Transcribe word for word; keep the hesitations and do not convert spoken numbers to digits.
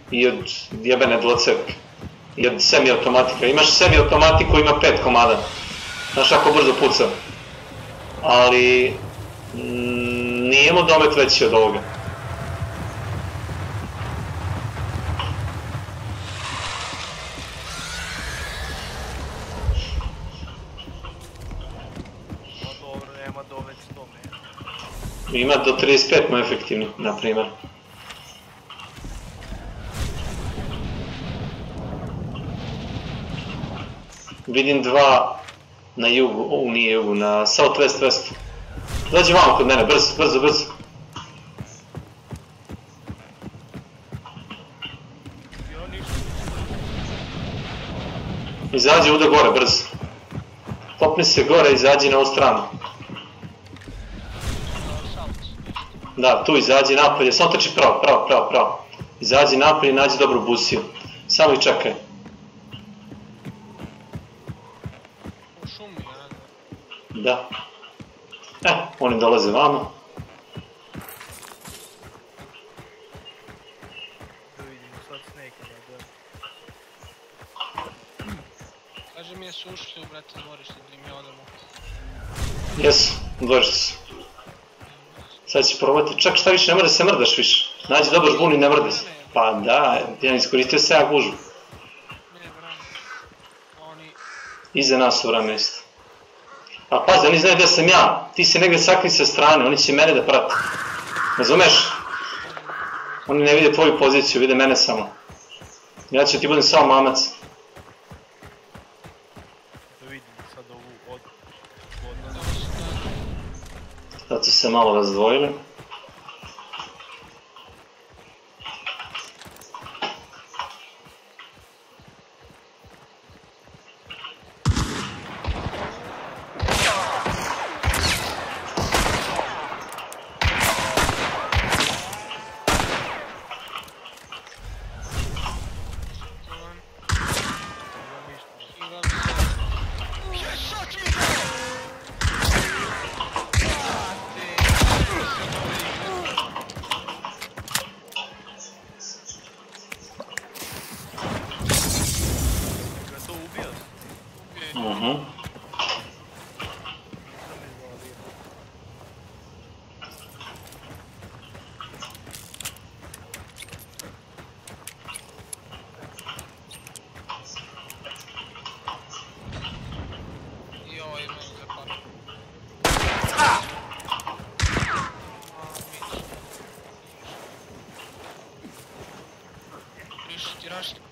i od jebene dvocevke. I od semi-automatika. Imaš semi-automatiku, ima pet komada. Znaš ako brzo puca. Ali... nije mu domet veći od ovoga. Ima do trideset pet mu efektivni, na primjer. Vidim dva na jugu, ovo nije jugu, na southwest west. Dođi vamo kod mene, brzo, brzo, brzo. Izađi ovdje gore, brzo. Popni se gore, izađi na ovu stranu. Da, tu izađi napolje, samo trči pravo, pravo, pravo, pravo. Izađi napolje i nađi dobru busiju. Samo ih čekaj. U šumi, ja. Da. E, oni dolaze vama. Da vidimo sad snake, da. Kaže mi je sušli, brate, dvorište, da im je odamo. Jesu, dvorište su. Sad ću probati, čak šta više, ne mora da se mrdaš više. Nađi dobar žbun i ne mrda se. Pa da, ja iskoristio se ja gužu. Iza nas u vrame isto. A pazi, oni znaju gdje sam ja, ti se negdje sakri sa strane, oni će mene da prate. Razumeš? Oni ne vide tvoju poziciju, vide mene samo. Ja ću ti budem samo mamac. Da vidim sad ovu od... Sad su se malo razdvojili. Mhm. I ovo ima za par. Riši ti rašti.